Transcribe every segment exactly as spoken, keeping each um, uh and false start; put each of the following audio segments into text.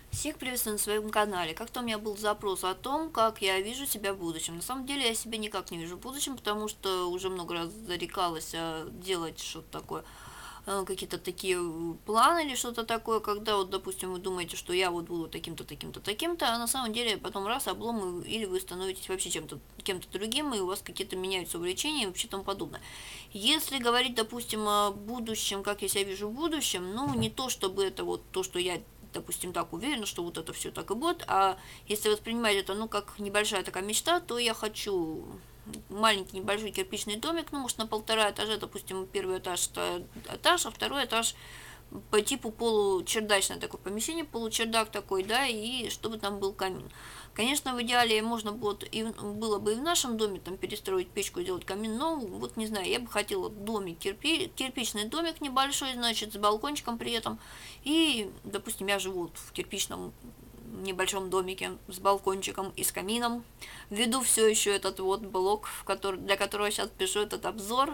Всех приветствую на своем канале. Как-то у меня был запрос о том, как я вижу себя в будущем. На самом деле я себя никак не вижу в будущем, потому что уже много раз зарекалась а, делать что-то такое, а, какие-то такие э, планы или что-то такое, когда вот, допустим, вы думаете, что я вот буду таким-то, таким-то, таким-то, а на самом деле потом раз облом, и- или вы становитесь вообще чем-то, кем-то другим, и у вас какие-то меняются увлечения и вообще тому подобное. Если говорить, допустим, о будущем, как я себя вижу в будущем, ну, не то, чтобы это вот то, что я допустим, так уверена, что вот это все так и будет, а если воспринимать это, ну, как небольшая такая мечта, то я хочу маленький небольшой кирпичный домик, ну, может, на полтора этажа, допустим, первый этаж, это этаж, а второй этаж по типу получердачное такое помещение, получердак такой, да, и чтобы там был камин. Конечно, в идеале можно было, и, было бы и в нашем доме там перестроить печку, сделать камин, но вот не знаю, я бы хотела домик, кирпи, кирпичный домик небольшой, значит, с балкончиком при этом. И, допустим, я живу вот в кирпичном небольшом домике с балкончиком и с камином. Веду все еще этот вот блог, в который, для которого я сейчас пишу этот обзор.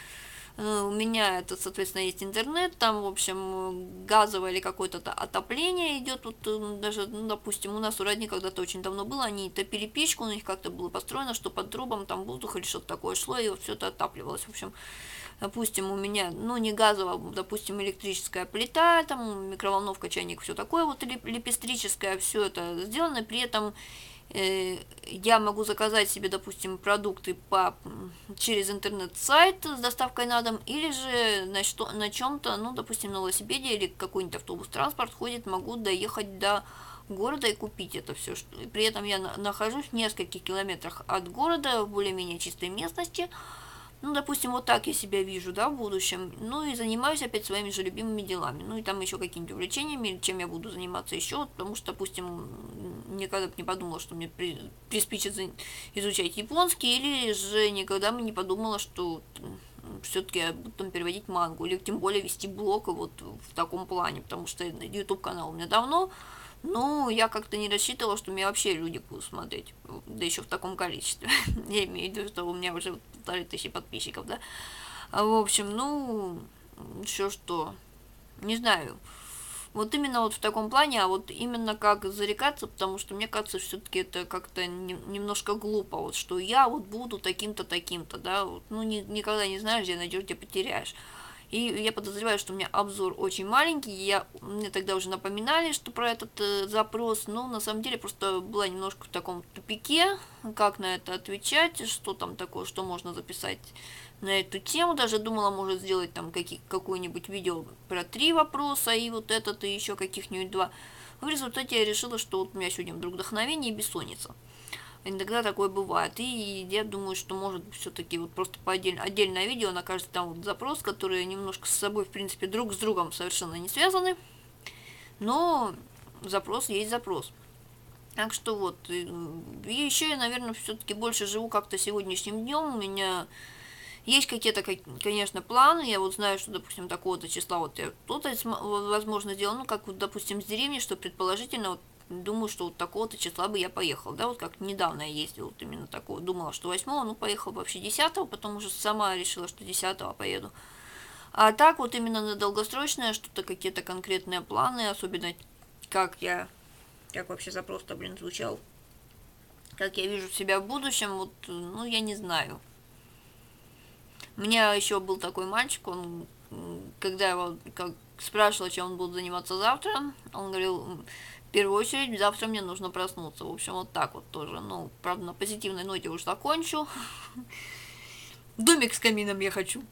Э, У меня это, соответственно, есть интернет, там, в общем, газовое или какое-то отопление идет, вот э, даже, ну, допустим, у нас у родни когда-то очень давно было, они топили печку, у них как-то было построено, что под трубом там воздух или что-то такое шло, и вот все это отапливалось, в общем, допустим, у меня, ну, не газовая, допустим, электрическая плита, там, микроволновка, чайник, все такое, вот лепестрическое, все это сделано, при этом э, я могу заказать себе, допустим, продукты по, через интернет-сайт с доставкой на дом, или же на, что, на чем-то, ну, допустим, на велосипеде или какой-нибудь автобус, транспорт ходит, могу доехать до города и купить это все. При этом я нахожусь в нескольких километрах от города, в более-менее чистой местности. Ну, допустим, вот так я себя вижу, да, в будущем. Ну, и занимаюсь опять своими же любимыми делами. Ну, и там еще какими-то увлечениями, чем я буду заниматься еще. Потому что, допустим, никогда бы не подумала, что мне при, приспичит изучать японский. Или же никогда бы не подумала, что все-таки я буду там переводить мангу. Или тем более вести блог вот в таком плане. Потому что YouTube канал у меня давно. Ну, я как-то не рассчитывала, что меня вообще люди будут смотреть, да еще в таком количестве. Я имею в виду, что у меня уже полторы тысячи подписчиков, да. А, в общем, ну, еще что, не знаю. Вот именно вот в таком плане, а вот именно как зарекаться, потому что мне кажется, все-таки это как-то не, немножко глупо, вот что я вот буду таким-то, таким-то, да, вот, ну, ни, никогда не знаешь, где найдешь, где потеряешь. И я подозреваю, что у меня обзор очень маленький, я, мне тогда уже напоминали, что про этот э, запрос, но на самом деле просто была немножко в таком тупике, как на это отвечать, что там такое, что можно записать на эту тему, даже думала, может сделать там какие, какое-нибудь видео про три вопроса и вот этот, и еще каких-нибудь два. В результате я решила, что вот у меня сегодня вдруг вдохновение и бессонница. Иногда такое бывает. И я думаю, что может все-таки вот просто по отдельно, отдельное видео накажет там вот запрос, которые немножко с собой, в принципе, друг с другом совершенно не связаны. Но запрос есть запрос. Так что вот. И еще я, наверное, все-таки больше живу как-то сегодняшним днем. У меня есть какие-то, конечно, планы. Я вот знаю, что, допустим, такого-то числа вот я что-то, возможно, сделал. Ну, как вот, допустим, с деревни, что предположительно вот думаю, что вот такого-то числа бы я поехал, да, вот как недавно я ездила, вот именно такого, думала, что восьмого, ну, поехала вообще десятого, потом уже сама решила, что десятого поеду. А так вот именно на долгосрочное что-то, какие-то конкретные планы, особенно как я, как вообще запрос-то, блин, звучал, как я вижу себя в будущем, вот, ну, я не знаю. У меня еще был такой мальчик, он, когда его как, спрашивала, чем он будет заниматься завтра, он говорил, в первую очередь, завтра мне нужно проснуться. В общем, вот так вот тоже. Ну, правда, на позитивной ноте уж закончу. Домик с камином я хочу.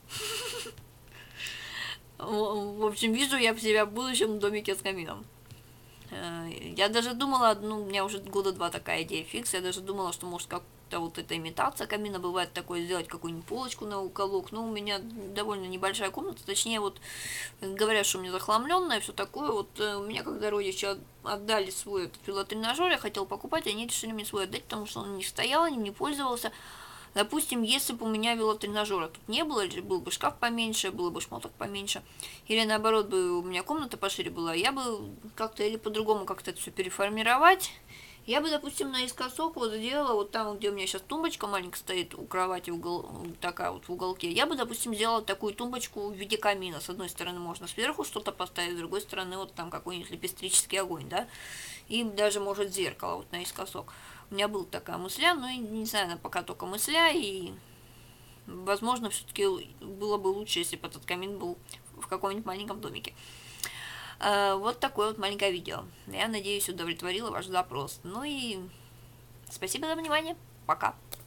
В общем, вижу я себя в будущем домике с камином. Я даже думала, ну, у меня уже года два такая идея фикс, я даже думала, что может как-то вот эта имитация камина бывает такое, сделать какую-нибудь полочку на уголок, но у меня довольно небольшая комната, точнее вот говорят, что у меня захламленная, все такое, вот у меня когда родичи отдали свой этот велотренажер, я хотела покупать, они решили мне свой отдать, потому что он не стоял, ним не пользовался. Допустим, если бы у меня велотренажера тут не было, или был бы шкаф поменьше, было бы шмоток поменьше, или наоборот бы у меня комната пошире была, я бы как-то или по-другому как-то это все переформировать. Я бы, допустим, наискосок вот сделала, вот там, где у меня сейчас тумбочка маленькая стоит у кровати, угол, такая вот в уголке, я бы, допустим, сделала такую тумбочку в виде камина. С одной стороны можно сверху что-то поставить, с другой стороны вот там какой-нибудь лепестрический огонь, да. и даже, может, зеркало вот наискосок. У меня была такая мысля, но, не знаю, она пока только мысля, и, возможно, все-таки было бы лучше, если бы этот камин был в каком-нибудь маленьком домике. Вот такое вот маленькое видео. Я надеюсь, удовлетворила ваш запрос. Ну и спасибо за внимание. Пока.